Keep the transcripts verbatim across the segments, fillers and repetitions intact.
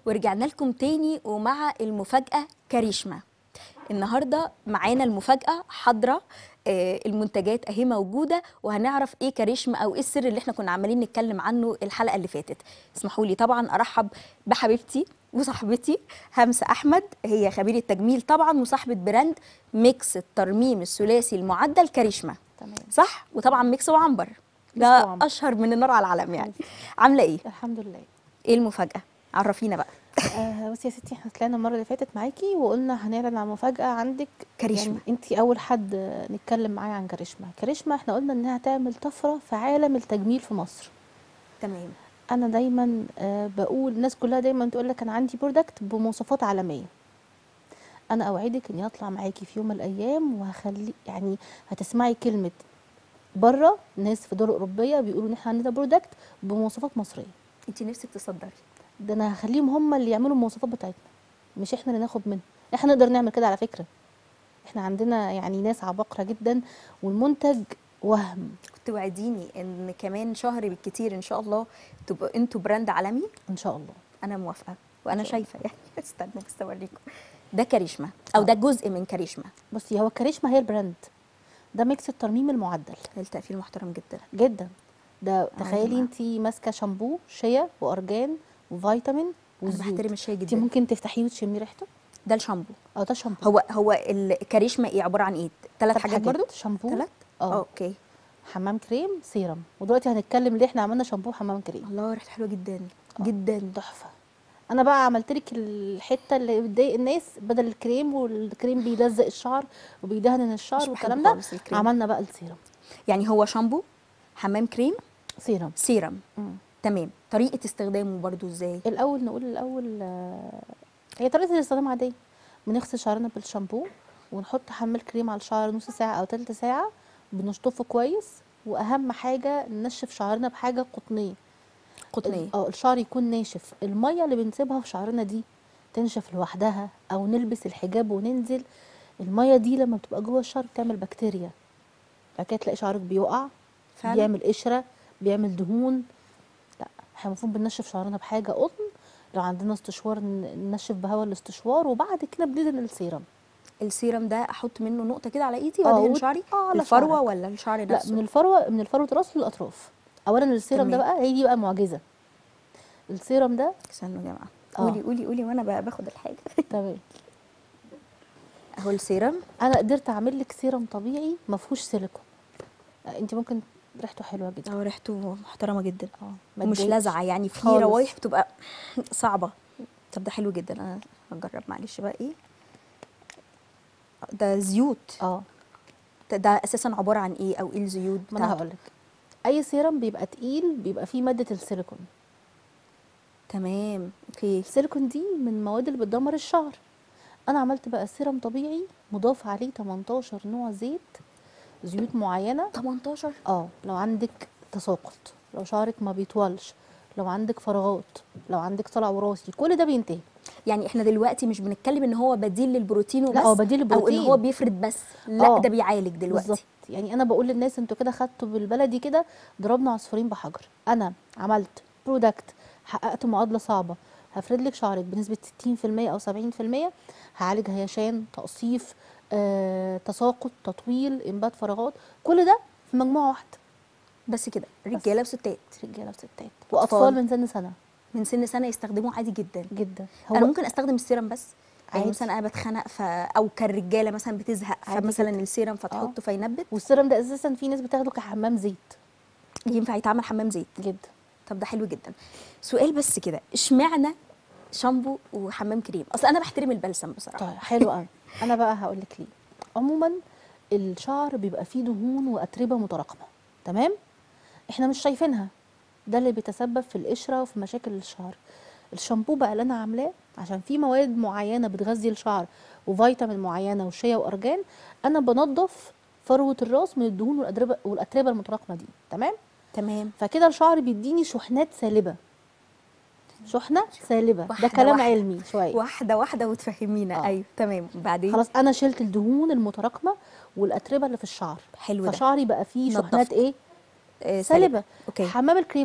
ورجعنا لكم تاني ومع المفاجأة كاريشما. النهارده معانا المفاجأة حاضرة. آه، المنتجات اهي موجودة، وهنعرف ايه كاريشما او ايه السر اللي احنا كنا عمالين نتكلم عنه الحلقة اللي فاتت. اسمحوا لي طبعا ارحب بحبيبتي وصاحبتي همسة احمد، هي خبيرة تجميل طبعا وصاحبة براند ميكس الترميم الثلاثي المعدل كاريشما. تمام. صح؟ وطبعا ميكس وعنبر، ميكس ده وعنبر. اشهر من النار على العالم يعني. حبيبتي. عاملة ايه؟ الحمد لله. ايه المفاجأة؟ عرفينا بقى. آه بصي يا ستي، احنا طلعنا المره اللي فاتت معاكي وقلنا هنعلن عن مفاجاه عندك. كاريشما. يعني انت اول حد نتكلم معايا عن كاريشما. كاريشما احنا قلنا انها هتعمل طفره في عالم التجميل في مصر. تمام. انا دايما آه بقول، الناس كلها دايما تقول لك انا عندي برودكت بمواصفات عالميه. انا اوعدك اني اطلع معاكي في يوم من الايام وهخلي يعني هتسمعي كلمه بره ناس في دول اوروبيه بيقولوا ان احنا عندنا برودكت بمواصفات مصريه. انت نفسك تصدري؟ ده انا هخليهم هم اللي يعملوا المواصفات بتاعتنا، مش احنا اللي ناخد منها. احنا نقدر نعمل كده على فكره. احنا عندنا يعني ناس عباقره جدا، والمنتج وهم. كنت وعديني ان كمان شهر بالكتير ان شاء الله تبقوا انتوا براند عالمي. ان شاء الله. انا موافقه وانا إن شاء الله. شايفه يعني استنى بس اوريكم. ده كاريشما او آه. ده جزء من كاريشما. بصي، هو الكاريشما هي البراند، ده ميكس الترميم المعدل التقفيل محترم جدا. جدا. ده يا تخيلي جماعة. انتي ماسكه شامبو شيا وارجان وفيتامين انا وزيوت. بحترم الشاي انتي جدا. ممكن تفتحيه وتشمي ريحته. ده الشامبو. اه ده شامبو. هو هو الكاريشما ايه عباره عن ايه؟ ثلاث ثلاث حاجات حاجات برضو. برضو، شامبو. ثلاث. اه. اوكي. حمام كريم، سيرم. ودلوقتي هنتكلم ليه احنا عملنا شامبو حمام كريم. الله ريحته حلوه جدا آه. جدا. تحفه. انا بقى عملت لك الحته اللي بتضايق الناس، بدل الكريم والكريم بيلزق الشعر وبيدهن الشعر مش والكلام بحبه ده، خالص الكريم. عملنا بقى السيرم. يعني هو شامبو، حمام كريم، سيرم. سيرم. مم. تمام. طريقه استخدامه برضو ازاي؟ الاول نقول الاول آه، هي طريقه الاستخدام عاديه. بنغسل شعرنا بالشامبو ونحط حمام الكريم على الشعر نص ساعه او تلت ساعه، بنشطفه كويس. واهم حاجه ننشف شعرنا بحاجه قطنيه. قطنيه. اه الشعر يكون ناشف. الميه اللي بنسيبها في شعرنا دي تنشف لوحدها، او نلبس الحجاب وننزل، الميه دي لما بتبقى جوه الشعر بتعمل بكتيريا. بعد كده تلاقي شعرك بيقع، فعلا. بيعمل قشره، بيعمل دهون. لا، احنا المفروض بننشف شعرنا بحاجه قطن. لو عندنا استشوار ن- ننشف بهواء الاستشوار، وبعد كده بندهن السيرم. السيرم ده احط منه نقطه كده على ايدي اه وادهن وت- شعري؟ اه على الفروه شعرك. ولا الشعر لا، نفسه؟ من الفروه، من الفروه راس للاطراف. اولا السيرم ده تمام. بقى هي دي بقى معجزه. السيرم ده استنوا يا جماعه. اه قولي قولي قولي وانا بقى باخد الحاجه. تمام. اهو السيرم. انا قدرت اعمل لك سيرم طبيعي ما فيهوش سيليكون. آه، انت ممكن ريحته حلوه جدا. اه ريحته محترمه جدا. اه ما ومش تضايقش لاذعه، يعني في خالص. روايح بتبقى صعبه. طب ده حلو جدا. انا هجرب معلش بقى ايه ده. زيوت. اه ده, ده اساسا عباره عن ايه او ايه الزيوت ما انا بتاعته؟ هقول لك. اي سيرم بيبقى تقيل بيبقى فيه ماده السيليكون. تمام. اوكي. السيليكون دي من المواد اللي بتدمر الشعر. انا عملت بقى سيرم طبيعي مضاف عليه تمنتاشر نوع زيت، زيوت معينه. تمنتاشر. اه لو عندك تساقط، لو شعرك ما بيطولش، لو عندك فراغات، لو عندك طلع وراثي، كل ده بينتهي. يعني احنا دلوقتي مش بنتكلم ان هو بديل للبروتين وبس، لا هو بديل او ان هو البروتين. بيفرد بس، لا اه ده بيعالج بالظبط. دلوقتي. يعني انا بقول للناس انتوا كده خدتوا بالبلدي كده، ضربنا عصفورين بحجر. انا عملت برودكت، حققت معادله صعبه، هفرد لك شعرك بنسبه ستين في المية او سبعين في المية، هعالج هيشان، تقصيف، آه، تساقط، تطويل، انبات فراغات، كل ده في مجموعه واحده. بس كده بس رجاله وستات. رجاله وستات أطفال. واطفال من سن سنه. من سن سنه يستخدموه عادي جدا. جدا. انا هو ممكن استخدم السيرم بس؟ يعني عادي. مثلا انا بتخنق ف... او كالرجاله مثلا بتزهق عادي فمثلا جدا. السيرم اه فتحطه فينبت. والسيرم ده اساسا في ناس بتاخده كحمام زيت. ينفع يتعمل حمام زيت؟ جدا. طب ده حلو جدا. سؤال بس كده، اشمعنى شامبو وحمام كريم؟ اصل انا بحترم البلسم بصراحه. طيب حلو قوي. انا بقى هقول لك ليه. عموما الشعر بيبقى فيه دهون واتربه متراكمه، تمام؟ احنا مش شايفينها، ده اللي بيتسبب في القشره وفي مشاكل الشعر. الشامبو بقى اللي انا عاملاه عشان فيه مواد معينه بتغذي الشعر وفيتامين معينه وشيا وارجان، انا بنضف فروه الراس من الدهون والاتربه والاتربه المتراكمه دي، تمام؟ تمام. فكده الشعر بيديني شحنات سالبه. شحنه سالبه، ده واحدة كلام واحدة. علمي شويه. واحده واحده وتفهمينا. اه ايوه تمام. بعدين خلاص انا شلت الدهون المتراكمه والاتربه اللي في الشعر، حلو ده. فشعري بقى فيه شحنات نضفت. ايه؟ آه سالبه. سالبه. اوكي. حمام الكريم بقى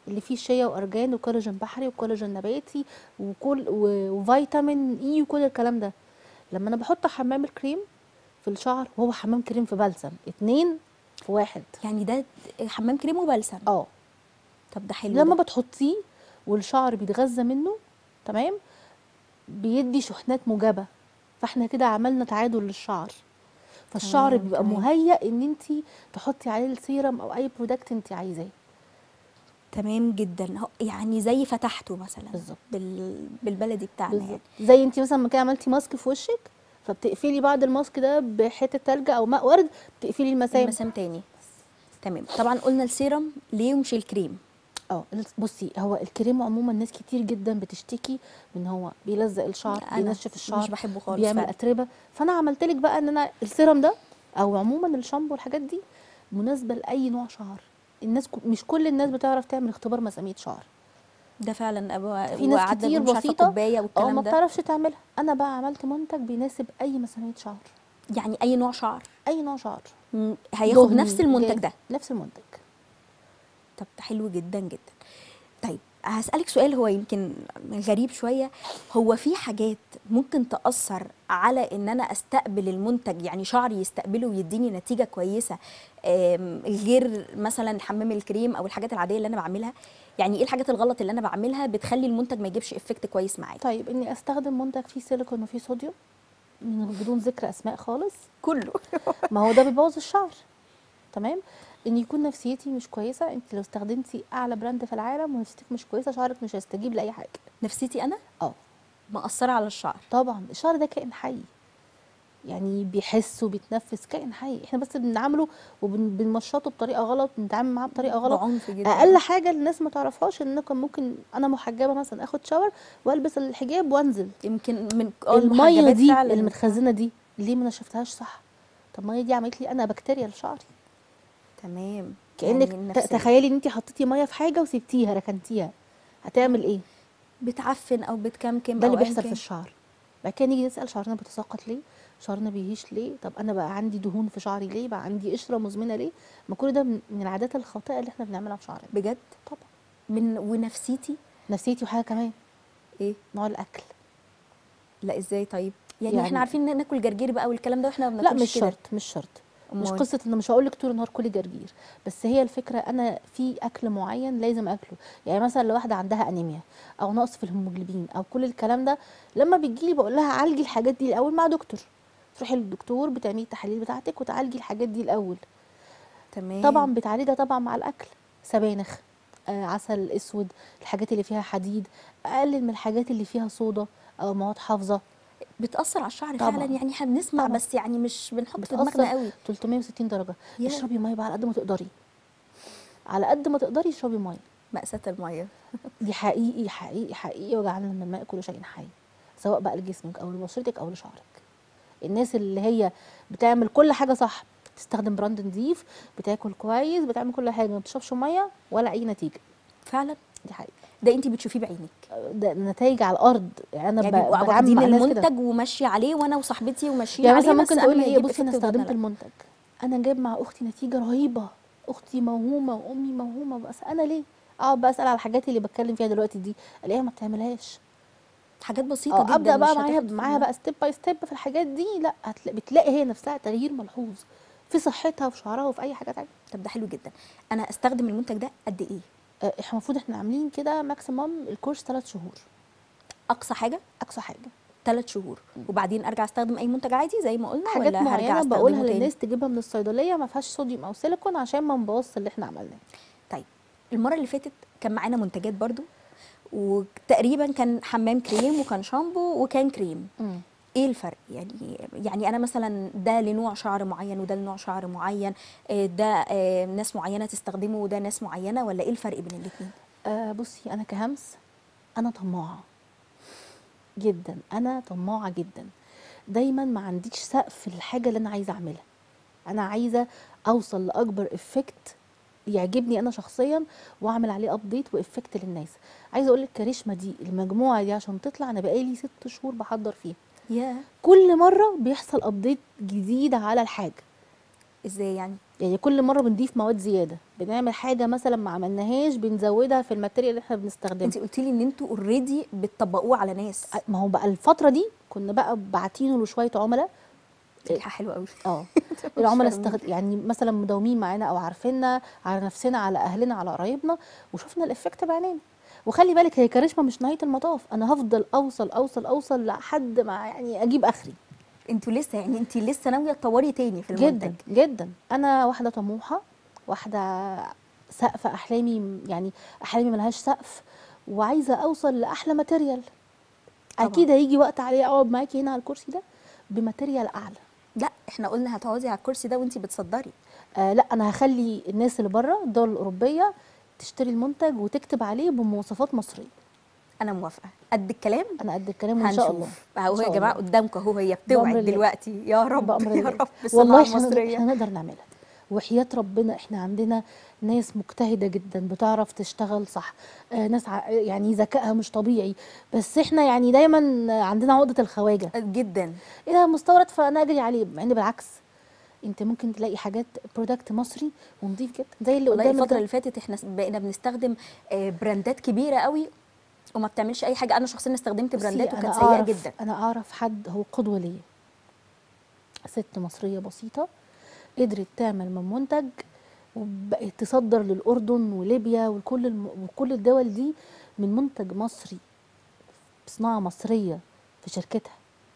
اللي فيه شيا وارجان وكولاجين بحري وكولاجين نباتي وكل و- وفيتامين اي وكل الكلام ده. لما انا بحط حمام الكريم في الشعر وهو حمام كريم في بلسم، اتنين في واحد. يعني ده حمام كريم وبلسم؟ اه طب ده حلو لما ده. بتحطيه والشعر بيتغذى منه، تمام، بيدي شحنات موجبه، فاحنا كده عملنا تعادل للشعر، فالشعر تمام بيبقى تمام مهيأ ان انت تحطي عليه السيرم او اي برودكت انت عايزاه. تمام جدا. هو- يعني زي فتحته مثلا بالظبط. بال... بالبلدي بتاعنا بالظبط، يعني. زي انت مثلا ما كده عملتي ماسك في وشك، فبتقفلي بعد الماسك ده بحته تلج او ماء ورد، بتقفلي المسام. المسام تاني. تمام. طبعا قلنا السيرم ليه ومش الكريم؟ اه بصي، هو الكريم عموما ناس كتير جدا بتشتكي من هو بيلزق الشعر، انا بينشف مش الشعر، بحبه خالص بيعمل فعلا. اتربه. فانا عملت لك بقى ان انا السيرم ده او عموما الشامبو والحاجات دي مناسبه لاي نوع شعر. الناس ك- مش كل الناس بتعرف تعمل اختبار مسامير شعر. ده فعلا أبو... في ناس وقعدنا كتير نقول مش عارفه بسيطه كوبايه او ما والكلام ده. بتعرفش تعملها. انا بقى عملت منتج بيناسب اي مسامير شعر، يعني اي نوع شعر اي نوع شعر، م- هياخد نفس دهني المنتج جاف، ده؟ نفس المنتج. طب ده حلو جدا جدا. طيب هسألك سؤال هو يمكن غريب شوية. هو في حاجات ممكن تأثر على ان انا استقبل المنتج، يعني شعري يستقبله ويديني نتيجة كويسة، آم، غير مثلا حمام الكريم او الحاجات العادية اللي انا بعملها؟ يعني ايه الحاجات الغلط اللي انا بعملها بتخلي المنتج ما يجيبش افكت كويس معايا؟ طيب اني استخدم منتج فيه سيليكون وفيه صوديوم من بدون ذكر اسماء خالص، كله. ما هو ده بيبوظ الشعر. تمام. ان يكون نفسيتي مش كويسه، انت لو استخدمتي اعلى براند في العالم ونفسيتك مش كويسه، شعرك مش هيستجيب لاي حاجه. نفسيتي انا اه مأثرة على الشعر؟ طبعا، الشعر ده كائن حي، يعني بيحس وبيتنفس، كائن حي. احنا بس بنعامله وبنمشطه بطريقه غلط، بنتعامل معاه بطريقه غلط. بعنف جدا. اقل حاجه الناس ما تعرفهاش ان كان ممكن انا محجبه مثلا اخد شاور والبس الحجاب وانزل، يمكن من اه الميه المحجبات دي فعلا. المتخزنه دي ليه ما نشفتهاش صح؟ طب الميه دي عملت لي انا بكتيريا لشعري. تمام. كانك يعني ت- النفسية تخيلي ان انت حطيتي ميه في حاجه وسبتيها ركنتيها، هتعمل ايه؟ بتعفن او بتكمكم ده اللي او ايا بيحصل في كان. الشعر. بعد كده نيجي نسال شعرنا بيتساقط ليه، شعرنا بيهيش ليه، طب انا بقى عندي دهون في شعري ليه، بقى عندي قشره مزمنه ليه؟ ما كل ده من من العادات الخاطئه اللي احنا بنعملها في شعرنا. بجد. طبعا. من ونفسيتي. نفسيتي وحاجه كمان، ايه؟ نوع الاكل. لا ازاي طيب؟ يعني احنا يعني عارفين ان ناكل جرجير بقى والكلام ده واحنا ما لا بناكلش مش كده. شرط، مش شرط. مش امال؟ قصه ان مش هقول لك طول النهار كلي جرجير، بس هي الفكره انا في اكل معين لازم اكله. يعني مثلا لو واحده عندها انيميا او نقص في الهيموجلوبين او كل الكلام ده، لما بتجيلي بقول لها عالجي الحاجات دي الاول مع دكتور. تروحي للدكتور بتعملي التحاليل بتاعتك وتعالجي الحاجات دي الاول. تمام. طبعا بتعالجها طبعا مع الاكل، سبانخ، آه عسل اسود، الحاجات اللي فيها حديد، اقلل من الحاجات اللي فيها صودا او مواد حافظه. بتأثر على الشعر فعلا؟ طبعا يعني احنا بنسمع طبعا بس يعني مش بنحط في بتأثر دماغنا قوي. ثلاثمية وستين درجة. يا اشربي ميه بقى على قد ما تقدري، على قد ما تقدري اشربي ميه. مأساة المية. دي حقيقي حقيقي حقيقي، وجعلنا من الماء كل شيء حي، سواء بقى لجسمك او لبشرتك او لشعرك. الناس اللي هي بتعمل كل حاجة صح، بتستخدم براند نظيف، بتاكل كويس، بتعمل كل حاجة، ما بتشربش ميه ولا اي نتيجة. فعلا. دي حقيقة. ده انت بتشوفيه بعينك؟ ده نتائج على الارض، يعني انا يعني ب- بيبقوا بتعامل واخدين مع ناس كده. المنتج وماشيه عليه وانا وصاحبتي وماشيين يعني مثلا عليه، بس ممكن انا ما تقولي ايه، يجيب بصي انا افكت قدامنا استخدمت لا. المنتج، انا جايب مع اختي نتيجه رهيبه، اختي موهومه وامي موهومه، بس انا ليه اقعد بقى اسال على الحاجات اللي بتكلم فيها دلوقتي دي الاقيها ما بتعملهاش؟ حاجات بسيطه اه جدا ابدا بقى مش معاها هتاخد في معاها دماغ. بقى ستيب باي ستيب في الحاجات دي، لا هتلاقي بتلاقي هي نفسها تغيير ملحوظ في صحتها وفي شعرها وفي اي حاجه تانية. طب ده حلو جدا. انا استخدم المنتج ده قد ايه؟ آه، احنا المفروض احنا عاملين كده ماكسيمم الكورس ثلاث شهور، اقصى حاجه اقصى حاجه. ثلاث شهور، وبعدين ارجع استخدم اي منتج عادي زي ما قلنا حاجات ولا هرجع معينه بقولها استخدمه تاني؟ للناس تجيبها من الصيدليه ما فيهاش صوديوم او سيليكون عشان ما نبوظش اللي احنا عملناه. طيب المره اللي فاتت كان معانا منتجات برضو، وتقريبا كان حمام كريم وكان شامبو وكان كريم. امم ايه الفرق؟ يعني يعني انا مثلا ده لنوع شعر معين وده لنوع شعر معين، آه، ده آه، ناس معينه تستخدمه وده ناس معينه، ولا ايه الفرق بين الاثنين؟ آه بصي انا كهمس، انا طماعه جدا، انا طماعه جدا، دايما ما عنديش سقف الحاجه اللي انا عايزه اعملها. انا عايزه اوصل لاكبر افكت يعجبني انا شخصيا واعمل عليه ابديت وافكت للناس. عايزه اقول لك كاريشما دي المجموعه دي عشان تطلع انا بقالي ست شهور بحضر فيها، يا كل مره بيحصل ابديت جديد على الحاجه. ازاي يعني؟ يعني كل مره بنضيف مواد زياده، بنعمل حاجه مثلا ما عملناهاش بنزودها في الماتيريال اللي احنا بنستخدمها. انت قلتي لي ان انتوا اوريدي بتطبقوه على ناس. ما هو بقى الفتره دي كنا بقى باعتينه لشويه عملاء. فكره حلوه قوي. اه مش العملاء فاهمين. استخد... يعني مثلا مداومين معانا او عارفيننا على نفسنا على اهلنا على قرايبنا، وشفنا الافكت بعينينا. وخلي بالك هي كاريزما مش نهايه المطاف، انا هفضل اوصل اوصل اوصل لحد ما يعني اجيب اخري. انتوا لسه يعني انت لسه ناويه تطوري تاني في المنتج؟ جدا جدا. انا واحده طموحه، واحده سقف احلامي، يعني احلامي ملهاش سقف، وعايزه اوصل لاحلى ماتيريال. طبعا. اكيد هيجي وقت عليه اقعد معاكي هنا على الكرسي ده بماتيريال اعلى. لا احنا قلنا هتقعدي على الكرسي ده وانت بتصدري. آه لا، انا هخلي الناس اللي بره الدول الاوروبيه تشتري المنتج وتكتب عليه بمواصفات مصريه. انا موافقه قد الكلام. انا قد الكلام وان شاء الله. هنشوف ان اهو يا شاء جماعه الله قدامكم اهو، هي بامر بتوعد الله. دلوقتي. يا رب بامر يا الله. رب الصناعه والله احنا نقدر المصريه. احنا نقدر نعملها. وحياة ربنا احنا عندنا ناس مجتهدة جدا بتعرف تشتغل صح. آه ناس ع- يعني ذكائها مش طبيعي. بس احنا يعني دايما عندنا عقدة الخواجة. جدا. ايه ده مستورد فانا اجري عليه، مع ان بالعكس انت ممكن تلاقي حاجات برودكت مصري ونضيف جدا زي اللي والله قدامك الفتره ده. اللي فاتت احنا بقينا بنستخدم آه، براندات كبيره قوي وما بتعملش اي حاجه. انا شخصيا استخدمت بصي براندات انا وكانت سيئه اعرف جدا. انا اعرف حد هو قدوة ليا، ست مصرية بسيطة قدرت تعمل من منتج وبقت تصدر للأردن وليبيا وكل الم... وكل الدول دي من منتج مصري بصناعة مصرية في شركتها.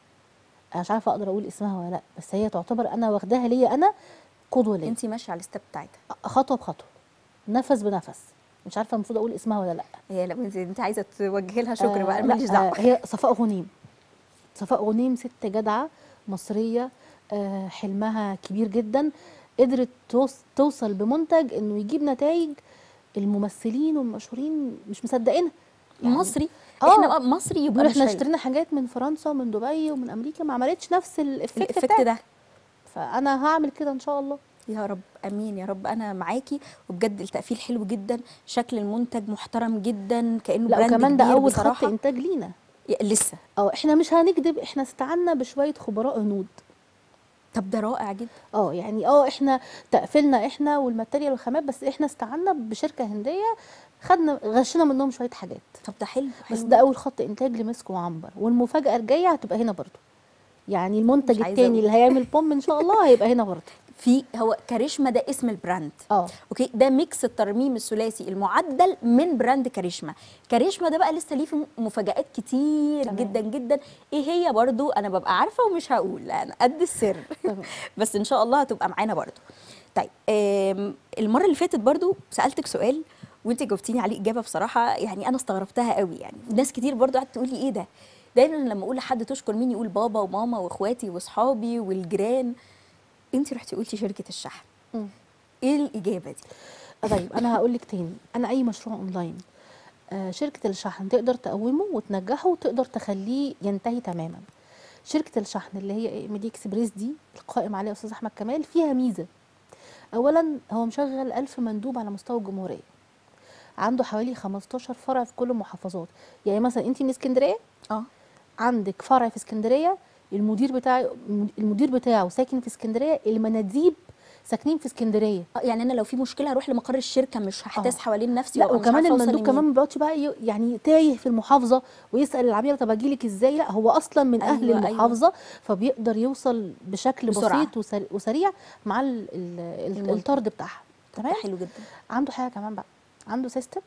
أنا مش عارفة أقدر أقول اسمها ولا لأ، بس هي تعتبر أنا واخداها ليا أنا قدوة ليا. انت ماشيه على الستep بتاعتها. خطوة بخطوة، نفس بنفس. مش عارفة المفروض أقول اسمها ولا لأ. هي لا انت انت عايزه توجهي لها شكر بقى، آه انا لا ماليش آه دعوه. هي صفاء غنيم. صفاء غنيم ست جدعة مصرية، آه حلمها كبير جدا. قدرت توص- توصل بمنتج انه يجيب نتائج الممثلين والمشهورين مش مصدقينها. يعني مصري. احنا اه بقى مصري يبقى بيقول مش احنا حلو. اشترينا حاجات من فرنسا ومن دبي ومن امريكا ما عملتش نفس الافكت الافكت بتاعك. ده. فانا هعمل كده ان شاء الله. يا رب امين يا رب، انا معاكي. وبجد التقفيل حلو جدا، شكل المنتج محترم جدا كانه لا براند وكمان ده كبير اول خط بصراحه. انتاج لينا. يا- لسه. اه احنا مش هنكذب، احنا استعنا بشويه خبراء هنود. طب ده رائع جدا. اه يعني اه احنا تقفلنا احنا والماتيريال والخامات، بس احنا استعنا بشركه هنديه خدنا غشنا منهم شويه حاجات. طب ده حلو بس حلو ده جدا. اول خط انتاج لمسك وعنبر، والمفاجاه الجايه هتبقى هنا برضو. يعني المنتج مش عايزه التاني اقول. اللي هيعمل بوم ان شاء الله هيبقى هنا برضو. في هو كاريشما ده اسم البراند. اه اوكي، ده ميكس الترميم الثلاثي المعدل من براند كاريشما. كاريشما ده بقى لسه ليه في مفاجآت كتير تمام. جدا جدا. ايه هي برضو انا ببقى عارفه ومش هقول لان قد السر. تمام. بس ان شاء الله هتبقى معانا برضو. طيب آم، المره اللي فاتت برضو سالتك سؤال وانت جاوبتيني عليه اجابه بصراحه يعني انا استغربتها قوي. يعني ناس كتير برضو قعدت تقول لي ايه ده. دايما لما اقول لحد تشكر مين يقول بابا وماما واخواتي واصحابي والجيران. انت رحتي قلتي شركه الشحن. مم. ايه الاجابه دي؟ آه طيب انا هقول لك تاني، انا اي مشروع اونلاين آه شركه الشحن تقدر تقومه وتنجحه وتقدر تخليه ينتهي تماما. شركه الشحن اللي هي ميدي اكسبريس دي القائم عليها استاذ احمد كمال فيها ميزه. اولا هو مشغل ألف مندوب على مستوى الجمهوريه، عنده حوالي خمستاشر فرع في كل المحافظات. يعني مثلا انت من اسكندريه، اه. عندك فرع في اسكندريه، المدير بتاعه المدير بتاعه ساكن في اسكندريه، المناديب ساكنين في اسكندريه. آه، يعني انا لو في مشكله هروح لمقر الشركه مش اه هحتاس حوالين نفسي لا وابقى مش وكمان عارفه اوصل المندوب كمان لمين. ما بيقعدش بقى ي- يعني تايه في المحافظه ويسال العميله طب اجي لك ازاي، لا هو اصلا من اهل ايوه ايوه. المحافظه، فبيقدر يوصل بشكل بسرعه. بسيط وسري- وسريع مع ال- ال- ال- المنتج. الطرد بتاعها. طب ده تمام. حلو جدا. عنده حاجه كمان بقى، عنده سيستم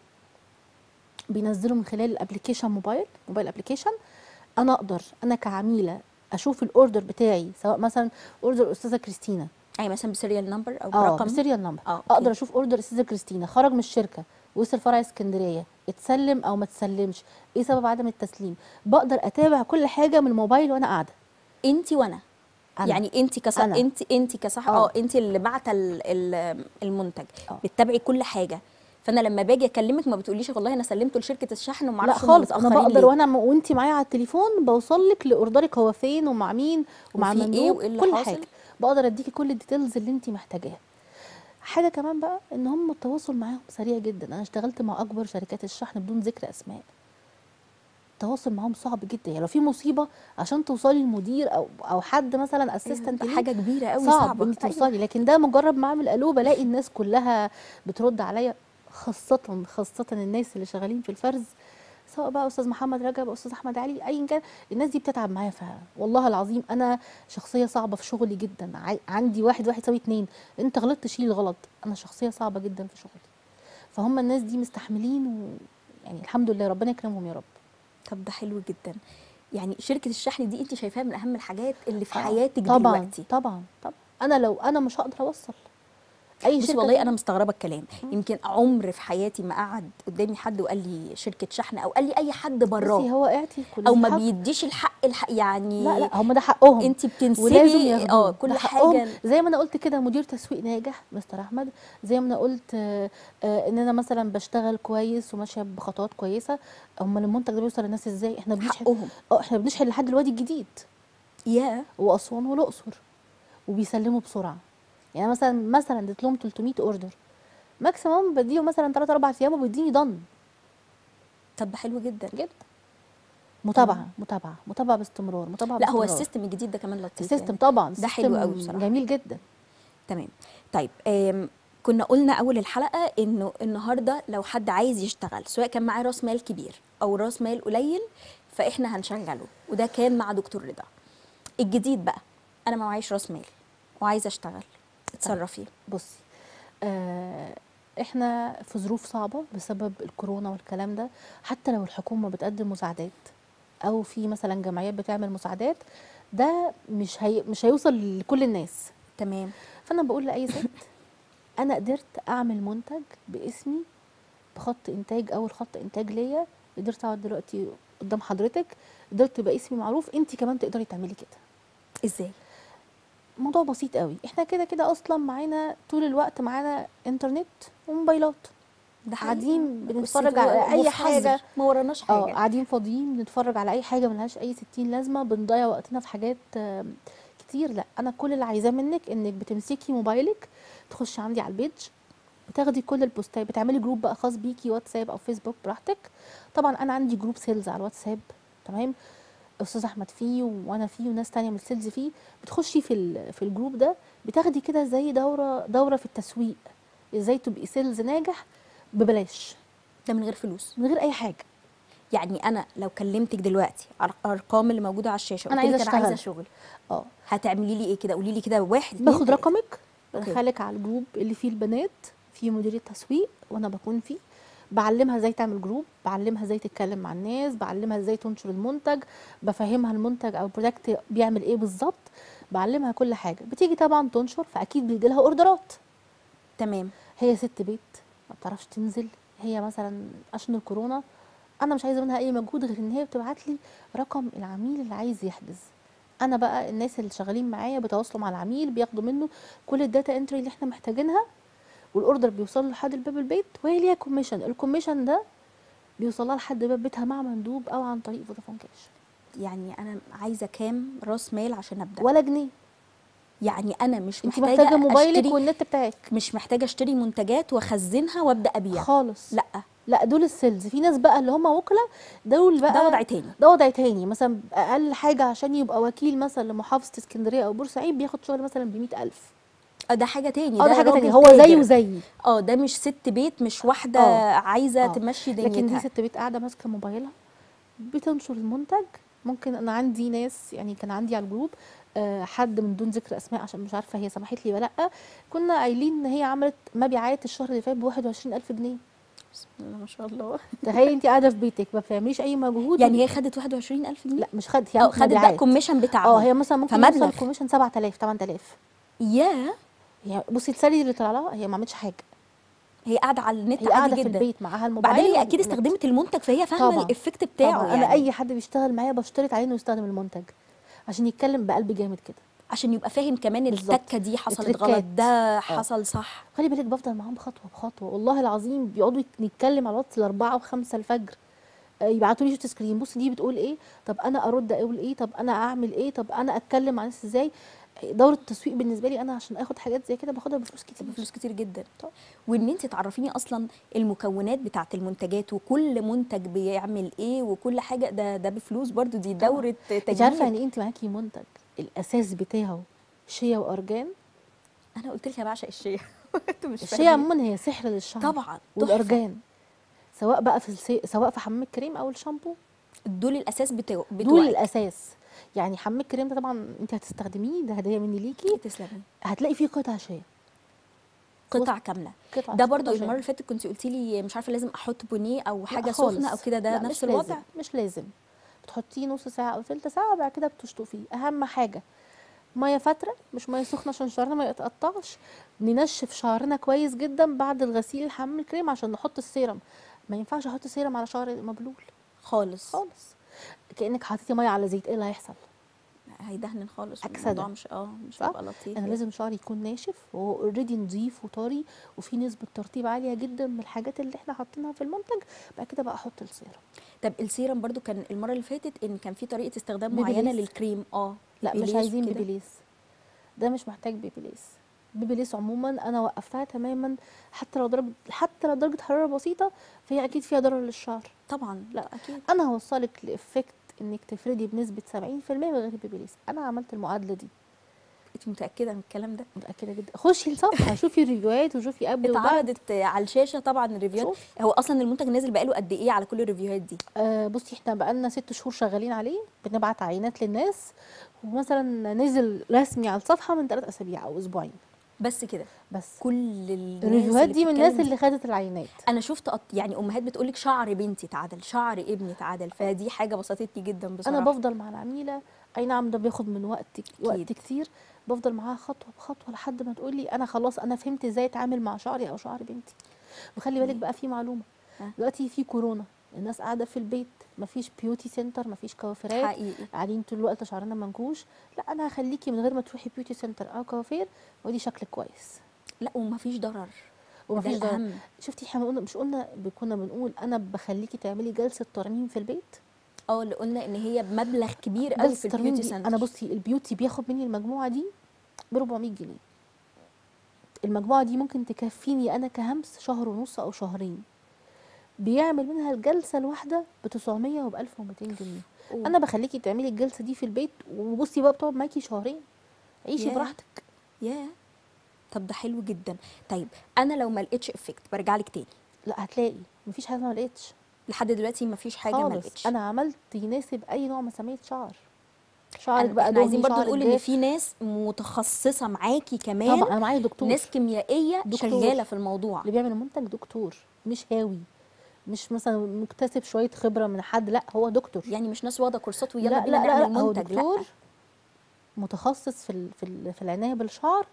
بينزله من خلال الابلكيشن موبايل موبايل ابلكيشن. انا اقدر انا كعميله اشوف الاوردر بتاعي، سواء مثلا اوردر استاذه كريستينا اي مثلا بسيريال نمبر او اه برقم. بسيريال نمبر، اه اوكي. اقدر اشوف اوردر استاذه كريستينا خرج من الشركه وصل فرع اسكندريه، اتسلم او ما اتسلمش، ايه سبب عدم التسليم. بقدر اتابع كل حاجه من الموبايل وانا قاعده. انت وانا انا يعني انت كص انا انت انت كصح اه اه انت اللي بعت ال... ال... المنتج. اه بتتابعي كل حاجه. فانا لما باجي اكلمك ما بتقوليش والله انا سلمته لشركه الشحن وما لا اعرفش هم خالص، انا متاخرين بقدر ليه. وانا م... وانت معايا على التليفون بوصل لك لاوردرك هو فين ومع مين ومع وفي ايه المندوب وايه اللي كل حاصل. حاجه. بقدر اديكي كل الديتيلز اللي انت محتاجاها. حاجه كمان بقى ان هم التواصل معاهم سريع جدا. انا اشتغلت مع اكبر شركات الشحن بدون ذكر اسماء، التواصل معاهم صعب جدا. يعني لو في مصيبه عشان توصلي للمدير او او حد مثلا اسيستنت ليه، حاجه كبيره قوي صعب صعبه. انك أيوة. توصلي. لكن ده مجرد ما اعمل الو بلاقي الناس كلها بترد عليا، خاصه خاصه الناس اللي شغالين في الفرز، سواء بقى استاذ محمد رجب او استاذ احمد علي ايا كان، الناس دي بتتعب معايا. فوالله العظيم انا شخصيه صعبه في شغلي جدا. عي- عندي واحد واحد يساوي اتنين، انت غلطت شيل الغلط. انا شخصيه صعبه جدا في شغلي، فهم الناس دي مستحملين و... يعني الحمد لله ربنا يكرمهم يا رب. طب ده حلو جدا. يعني شركه الشحن دي انت شايفاها من اهم الحاجات اللي في اه حياتك طبعا دلوقتي؟ طبعا طبعا. انا لو انا مش هقدر اوصل اي بصي شركه والله انا تانية. مستغربه الكلام. مم. يمكن عمر في حياتي ما قعد قدامي حد وقال لي شركه شحن، او قال لي اي حد براه، بصي هو اعتي كل او ذي ما حق. بيديش الحق, الحق لا يعني. لا هم ده حقهم انت ولازم بتنسبي اه ياخدوه، ده كل حقهم. حاجه. زي ما انا قلت كده مدير تسويق ناجح مستر احمد، زي ما انا قلت آه، آه، ان انا مثلا بشتغل كويس وماشيه بخطوات كويسه. امال المنتج ده بيوصل للناس ازاي؟ احنا بنشحن. حقهم. اه احنا بنشحن لحد الوادي الجديد يا واسوان والاقصر، وبيسلموا بسرعه. يعني مثلا مثلا اديت لهم ثلاثمية اوردر، ماكسيموم بديهم مثلا ثلاثة اربعة ايام وبيديني ضن طب ده حلو جدا. جدا. تمام. متابعه متابعه متابعه باستمرار، متابعه لا هو باستمرار. السيستم الجديد ده كمان لطيف السيستم يعني. طبعا ده حلو قوي السيستم بصراحه. جميل جدا. تمام. طيب آم، كنا قلنا اول الحلقه انه النهارده لو حد عايز يشتغل سواء كان معاه راس مال كبير او راس مال قليل فاحنا هنشغله، وده كان مع دكتور رضا. الجديد بقى، انا ما معيش راس مال وعايزه اشتغل، اتصرفي. بصي آه احنا في ظروف صعبه بسبب الكورونا والكلام ده. حتى لو الحكومه بتقدم مساعدات او في مثلا جمعيات بتعمل مساعدات، ده مش هي مش هيوصل لكل الناس. تمام. فانا بقول لاي ست انا قدرت اعمل منتج باسمي بخط انتاج، اول خط انتاج ليا، قدرت اقعد دلوقتي قدام حضرتك، قدرت يبقى اسمي معروف، انت كمان تقدري تعملي كده. ازاي؟ موضوع بسيط قوي. احنا كده كده اصلا معانا طول الوقت معانا انترنت وموبايلات، ده حقيقي. قاعدين بصي بنتفرج هو على اي وفي حظر حاجه. ما وراناش اه حاجه. قاعدين فاضيين بنتفرج على اي حاجه ملهاش اي ستين لازمه، بنضيع وقتنا في حاجات آم، كتير. لا انا كل اللي عايزاه منك انك بتمسكي موبايلك، تخشي عندي على البيج، بتاخدي كل البوستات، بتعملي جروب بقى خاص بيكي واتساب او فيسبوك براحتك. طبعا انا عندي جروب سيلز على الواتساب، تمام، استاذ احمد فيه وانا فيه وناس تانية من السيلز فيه. بتخشي في ال- في الجروب ده، بتاخدي كده زي دوره دوره في التسويق، ازاي تبقي سيلز ناجح ببلاش ده من غير فلوس؟ من غير اي حاجه. يعني انا لو كلمتك دلوقتي على الارقام اللي موجوده على الشاشه انا قلت عايزه لك انا عايزه اشتغل. شغل، اه هتعملي لي ايه كده؟ قولي لي كده واحد اتنين باخد تلاته. رقمك، اوكي. بدخلك على الجروب اللي فيه البنات، فيه مديريه تسويق وانا بكون فيه، بعلمها ازاي تعمل جروب، بعلمها ازاي تتكلم مع الناس، بعلمها ازاي تنشر المنتج، بفهمها المنتج او البرودكت بيعمل ايه بالظبط، بعلمها كل حاجه. بتيجي طبعا تنشر فاكيد بيجي لها اوردرات. تمام. هي ست بيت ما بتعرفش تنزل، هي مثلا عشان الكورونا انا مش عايزه منها اي مجهود غير ان هي بتبعت لي رقم العميل اللي عايز يحجز. انا بقى الناس اللي شغالين معايا بيتواصلوا مع العميل، بياخدوا منه كل الداتا انتري اللي احنا محتاجينها، والاوردر بيوصل لحد باب البيت، وهي ليها كوميشن. الكوميشن ده بيوصل لها لحد باب بيتها مع مندوب او عن طريق فودافون كاش. يعني انا عايزه كام راس مال عشان ابدا؟ ولا جنيه. يعني انا مش انت محتاجه محتاجه موبايلك اشتري، والنت بتاعك مش محتاجه اشتري منتجات واخزنها وابدا ابيع خالص. لا. لا دول السيلز. في ناس بقى اللي هم وكلاء، دول بقى ده وضع تاني. ده وضع تاني. مثلا اقل حاجه عشان يبقى وكيل مثلا لمحافظه اسكندريه او بورسعيد بياخد شغل مثلا ب مئة ألف. آه، ده حاجه تاني، اه ده ده حاجه تانية، راجل هو زيه تاجر. زيي. اه ده مش ست بيت، مش واحده اه عايزه اه تمشي لكن دي دنيتها. ست بيت قاعده ماسكه موبايلها بتنشر المنتج. ممكن انا عندي ناس، يعني كان عندي على الجروب آه حد من دون ذكر اسماء عشان مش عارفه هي سمحت لي ولا لا، كنا قايلين ان هي عملت مبيعات الشهر اللي فات ب واحد وعشرين ألف جنيه. بسم الله ما شاء الله. تخيلي انت قاعده في بيتك ما بتعمليش اي مجهود يعني وال- هي خدت واحد وعشرين ألف جنيه؟ لا مش خدت، هي اه عملت خدت بقى مبيعات. الكوميشن اه بتاعها، هي مثلا ممكن فمبلغ. يوصل كوميشن سبعة آلاف ثمانية آلاف. ياه. هي بصي السالري اللي طلع لها هي ما عملتش حاجه، هي قاعده على النت هي عادي قاعده في جدا. البيت معاها بعدين الموبايل هي اكيد والنت. استخدمت المنتج فهي فاهمه طبعا الافكت بتاعه طبعا انا يعني. اي حد بيشتغل معايا بشترط عليه انه يستخدم المنتج عشان يتكلم بقلب جامد كده. عشان يبقى فاهم كمان بالظبط. التكه دي حصلت التريكات. غلط، ده اه حصل صح. خلي بالك بفضل معاهم خطوه بخطوه، والله العظيم بيقعدوا يت- نتكلم على الواتس الاربعه وخمسه الفجر، آه، يبعتوا لي شوت سكرين، بص دي بتقول ايه، طب انا ارد اقول ايه، طب انا اعمل ايه، طب انا اتكلم مع الناس ازاي. دوره التسويق بالنسبه لي انا عشان اخد حاجات زي كده باخدها بفلوس كتير. بفلوس كتير جدا. طب وان انت تعرفيني اصلا المكونات بتاعه المنتجات وكل منتج بيعمل ايه وكل حاجه، ده ده بفلوس برضو، دي طبعا دوره انت عارفه تجميل. يعني ايه انت معاكي منتج الاساس بتاعه شيا وارجان؟ انا قلت لك انا بعشق الشيا انتوا مش الشيا فاهمين. عموما هي سحر للشعر. طبعا تحفه. والارجان سواء بقى في السي... سواء في حمام الكريم او الشامبو، دول الاساس بتوع دول بتوعك. الاساس. يعني حمام الكريم ده طبعا انت هتستخدميه، ده هديه مني ليكي، تسلمي. هتلاقي فيه قطع شيا، قطع كامله. قطع ده قطع برضو شيا. المره اللي فاتت كنت قلتي لي مش عارفه لازم احط بونيه او لا حاجه سخنه او خالص، كده، ده لا نفس مش الوضع؟ لازم، مش لازم. بتحطيه نص ساعه او ثلث ساعه وبعد كده بتشطفيه. اهم حاجه ميه فتره، مش ميه سخنه عشان شعرنا ما يتقطعش. ننشف شعرنا كويس جدا بعد الغسيل الحمام الكريم عشان نحط السيرم. ما ينفعش احط سيرم على شعر مبلول خالص. خالص. كانك حطيتي ميه على زيت، ايه اللي هيحصل؟ هيدهن خالص والموضوع اكسده، مش اه مش صح. هيبقى لطيف انا يعني. لازم شعري يكون ناشف وهو اوريدي نظيف وطري وفي نسبه ترطيب عاليه جدا من الحاجات اللي احنا حاطينها في المنتج. بعد كده بقى احط السيرم. طب السيرم برضو كان المره اللي فاتت ان كان في طريقه استخدام معينه بيبيليس، للكريم، اه لا مش بيبيليس عايزين وكده. بيبيليس، ده مش محتاج بيبيليس. بيبيليس عموما انا وقفتها تماما، حتى لو درجه حتى لو درجه حراره بسيطه فهي اكيد فيها ضرر للشعر. طبعا لا اكيد. انا هوصلك لافكت انك تفردي بنسبه سبعين في المية من غير بيبيليس. انا عملت المعادله دي. انت متاكده من الكلام ده؟ متاكده جدا. خشي الصفحه شوفي الريفيوهات وشوفي قبل وبعد. اتعرضت على الشاشه طبعا الريفيوهات. شوفي. هو اصلا المنتج نازل بقاله قد ايه على كل الريفيوهات دي؟ آه بصي احنا بقالنا ست شهور شغالين عليه، بنبعت عينات للناس، ومثلا نزل رسمي على الصفحه من ثلاث اسابيع او اسبوعين بس كده؟ بس. كل الناس الريفيوهات اللي دي من الناس بتتكلم اللي دي؟ خدت العينات. انا شفت أط... يعني امهات بتقولك شعر بنتي اتعدل، شعر ابني اتعدل، فدي حاجه بسطتني جدا انا بصراحه. بفضل مع العميله، اي نعم ده بياخد من وقت اكيد. وقت كتير، بفضل معاها خطوه بخطوه لحد ما تقول لي انا خلاص انا فهمت ازاي اتعامل مع شعري او شعر بنتي. وخلي بالك بقى في معلومه، ها. دلوقتي في كورونا، الناس قاعده في البيت، مفيش بيوتي سنتر، مفيش كوافيرات، حقيقي. قاعدين طول الوقت شعرنا منكوش. لا انا هخليكي من غير ما تروحي بيوتي سنتر او كوافير ودي شكلك كويس لا ومفيش ضرر. ده ومفيش ضرر. الاهم. شفتي احنا قلنا مش قلنا كنا بنقول انا بخليكي تعملي جلسه ترميم في البيت؟ اه اللي قلنا ان هي بمبلغ كبير قوي جلسه في الترميم البيوتي دي سنتر. انا بصي البيوتي بياخد مني المجموعه دي ب أربعمية جنيه. المجموعه دي ممكن تكفيني انا كهمس شهر ونص او شهرين. بيعمل منها الجلسه الواحده ب تسعمية وب ألف ومئتين جنيه. أوه. انا بخليكي تعملي الجلسه دي في البيت وبصي بقى بتقعد معاكي شهرين، عيشي ياه. براحتك. ياه. طب ده حلو جدا. طيب انا لو ما لقيتش افكت برجع لك تاني؟ لا هتلاقي، مفيش حاجه ما لقيتش لحد دلوقتي مفيش حاجه ما خالص. لقيتش؟ انا عملت يناسب اي نوع مسامير شعر، شعرك أنا بقى احنا عايزين دهني برضو شعرك نقول ان جاف. في ناس متخصصه معاكي كمان، طبعا انا معايا دكتور، ناس كيميائيه دكتور شغاله في الموضوع. اللي بيعمل المنتج دكتور، مش هاوي، مش مثلا مكتسب شويه خبره من حد، لا هو دكتور. يعني مش ناس واخده كورسات ويلا لا بينا لا لا, نعمل لا هو منتج، لا. دكتور متخصص في ال في ال في العنايه بالشعر،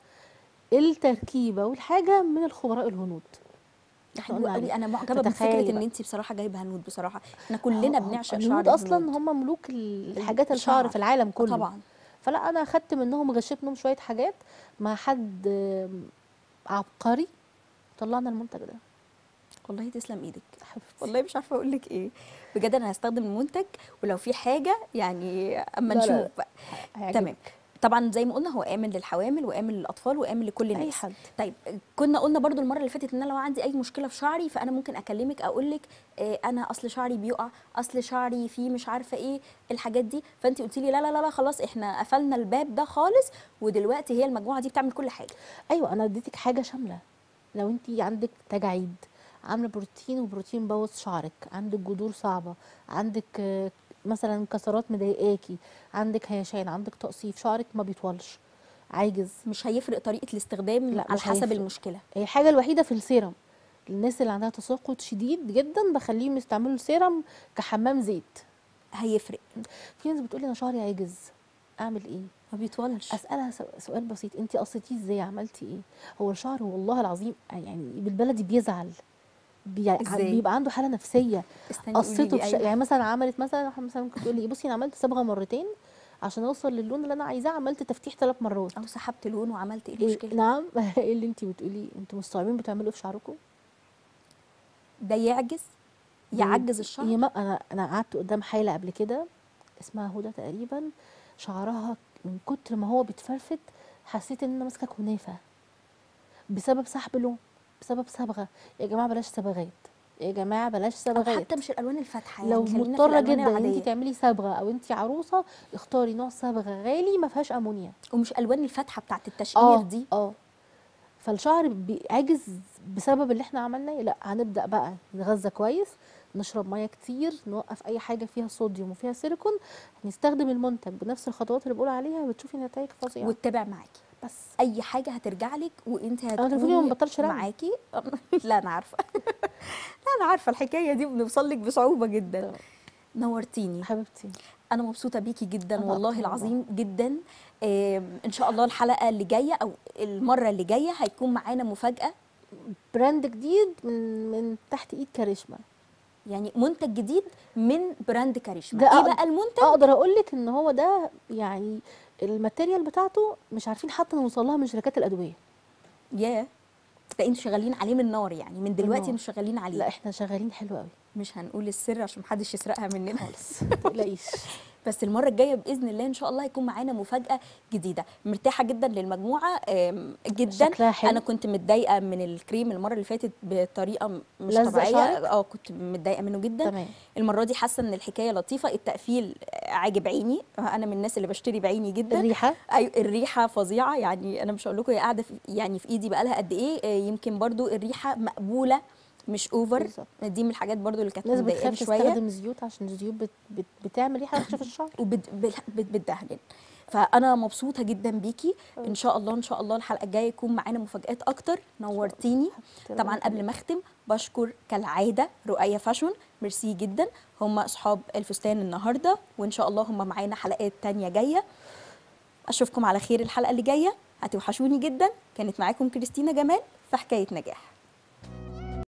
التركيبه والحاجه من الخبراء الهنود ده احنا حلو قلنا قوي، عليه. انا معجبه بفكره فتخيلي ان بقى انت بصراحه جايبه هنود، بصراحه احنا هو- كلنا هو بنعشق شعر الهنود اصلا الهنود. هم ملوك الحاجات الشعر الشعر. في العالم اه كله. طبعا. فلا انا اخدت منهم غشيت منهم شويه حاجات مع حد آم، عبقري، طلعنا المنتج ده. والله تسلم ايدك. حبيبتي والله مش عارفه اقول لك ايه. بجد انا هستخدم المنتج، ولو في حاجه يعني اما لا نشوف لا بقى. تمام. هيعجبك طبعا زي ما قلنا هو امن للحوامل وامن للاطفال وامن لكل اي الناس. حد. طيب كنا قلنا برضو المره اللي فاتت ان انا لو عندي اي مشكله في شعري فانا ممكن اكلمك اقول لك آه انا اصل شعري بيقع، اصل شعري فيه مش عارفه ايه الحاجات دي، فانت قلتي لي لا لا لا لا خلاص احنا قفلنا الباب ده خالص، ودلوقتي هي المجموعه دي بتعمل كل حاجه. ايوه انا اديتك حاجه شامله. لو انت عندك تجاعيد، عامله بروتين وبروتين بوظ شعرك، عندك جذور صعبه، عندك آه، مثلا كسرات مضايقاكي، عندك هيشان، عندك تقصيف، شعرك ما بيطولش، عاجز، مش هيفرق طريقه الاستخدام لا على مش حسب هيفرق. المشكله؟ هي الحاجه الوحيده في السيرم، الناس اللي عندها تساقط شديد جدا بخليهم يستعملوا السيرم كحمام زيت. هيفرق. في ناس بتقولي انا شعري عاجز، اعمل ايه؟ ما بيطولش. اسالها سو- سؤال بسيط، انت قصيتيه ازاي، عملتي ايه؟ هو الشعر والله العظيم يعني بالبلدي بيزعل، بي- ازاي؟ بيبقى عنده حاله نفسيه. استني قولي قصته لي. بش... ايوه. يعني مثلا عملت مثلا واحدة مثلا ممكن تقول لي بصي انا عملت صبغه مرتين عشان اوصل للون اللي انا عايزاه، عملت تفتيح ثلاث مرات. او سحبت لون وعملت ايه إيه المشكله؟ نعم ايه اللي انت بتقوليه؟ انتوا مستوعبين بتعملوا إيه في شعركم؟ ده يعجز، ده يب... يعجز الشعر. يما انا انا قعدت قدام حاله قبل كده اسمها هدى تقريبا، شعرها من كتر ما هو بيتفرفت حسيت ان انا ماسكه كنافه بسبب سحب لون، بسبب صبغه. يا جماعه بلاش صبغات، يا جماعه بلاش او صبغات. حتى مش الالوان الفاتحه، لو يعني خلينا في مضطره الالوان جدا ان انت العاديه، تعملي صبغه او انت عروسه، اختاري نوع صبغه غالي ما فيهاش امونيا. ومش الوان الفاتحه بتاعت التشقير اه دي. اه فالشعر بيعجز بسبب اللي احنا عملناه. لا، هنبدا بقى نغذى كويس، نشرب ميه كتير، نوقف اي حاجه فيها صوديوم وفيها سيليكون، نستخدم المنتج بنفس الخطوات اللي بقول عليها، بتشوفي نتائج فظيعه. واتبع معاكي بس اي حاجه هترجع لك وانت انا تليفوني ما هتكوني بطلش رن. معاكي. لا انا عارفه. لا انا عارفه الحكايه دي بنوصل لك بصعوبه جدا. ده نورتيني. حبيبتي. انا مبسوطه بيكي جدا انا والله اكتر والله. العظيم جدا. آم، ان شاء الله الحلقه اللي جايه او المره اللي جايه هيكون معانا مفاجاه، براند جديد من من تحت ايد كاريشما. يعني منتج جديد من براند كاريشما. ده ايه أقدر بقى المنتج؟ اقدر اقول لك ان هو ده يعني الماتيريال بتاعته مش عارفين حتى نوصل لها من شركات الادويه. ياه، ده انتوا شغالين عليه من نار، يعني من دلوقتي بالنار. انتوا شغالين عليه. لا احنا شغالين حلو قوي. مش هنقول السر عشان محدش يسرقها مننا. خالص ما تقلقيش. بس المره الجايه باذن الله ان شاء الله هيكون معانا مفاجاه جديده. مرتاحه جدا للمجموعه آم، جدا. شكلها حلو. انا كنت متضايقه من الكريم المره اللي فاتت بطريقه م- مش لزق طبيعيه، شعرك؟ اه كنت متضايقه منه جدا. تمام. المره دي حاسه ان الحكايه لطيفه، التقفيل عاجب عيني، انا من الناس اللي بشتري بعيني جدا. الريحه ايوه الريحه فظيعه، يعني انا مش هقول لكم هي قاعده في يعني في ايدي بقالها قد ايه، آه، يمكن برضو الريحه مقبوله مش اوفر. بالظبط. دي من الحاجات برضو اللي كانت ناس مضايقاني بتخاف شويه. تستخدم زيوت عشان الزيوت بت بت بتعمل ريحه وحشه في الشعر. وبتدهن. فانا مبسوطه جدا بيكي. ان شاء الله ان شاء الله الحلقه الجايه يكون معانا مفاجآت اكتر. نورتيني. حبيبتي، طبعا ربنا قبل ما يخليكي. اختم بشكر كالعاده رؤية فاشون، ميرسي جدا، هم اصحاب الفستان النهارده، وان شاء الله هم معانا حلقات تانية جايه. اشوفكم على خير الحلقه اللي جايه، هتوحشوني جدا. كانت معاكم كريستينا جمال في حكايه نجاح.